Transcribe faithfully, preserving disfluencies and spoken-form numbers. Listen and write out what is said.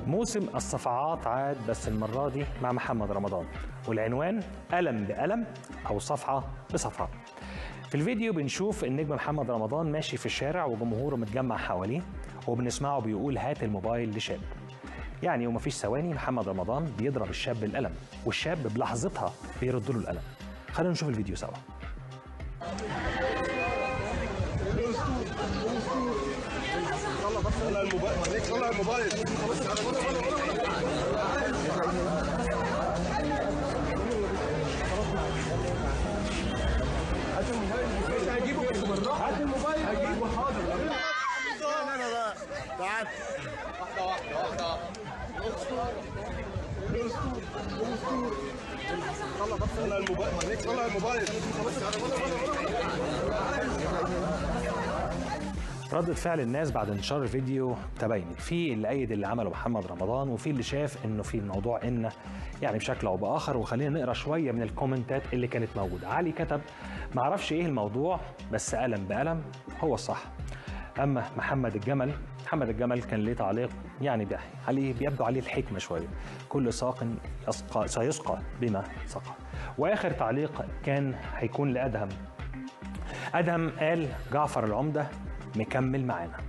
موسم الصفعات عاد، بس المرة دي مع محمد رمضان، والعنوان ألم بألم أو صفعة بصفعة. في الفيديو بنشوف النجم محمد رمضان ماشي في الشارع وجمهوره متجمع حواليه، وبنسمعه بيقول هات الموبايل لشاب. يعني ومفيش ثواني محمد رمضان بيضرب الشاب بالقلم، والشاب بلحظتها بيرد له القلم. خلينا نشوف الفيديو سوا. طلع الموبايل، طلع الموبايل. هات الموبايل، هجيبه هات الموبايل هجيبه. حاضر انا بقى. تعال واحده واحده واحده. طلع الموبايل، طلع الموبايل. ردة فعل الناس بعد انتشار الفيديو تباينت، في اللي أيد اللي عمله محمد رمضان، وفي اللي شاف انه في الموضوع ان يعني بشكل او باخر. وخلينا نقرا شويه من الكومنتات اللي كانت موجوده. علي كتب معرفش ايه الموضوع بس قلم بقلم هو الصح. اما محمد الجمل محمد الجمل كان ليه تعليق يعني بيحكي عليه، بيبدو عليه الحكمه شويه، كل ساق يسقى سيسقى بما سقى. واخر تعليق كان هيكون لادهم. ادهم قال جعفر العمده مكمل معانا.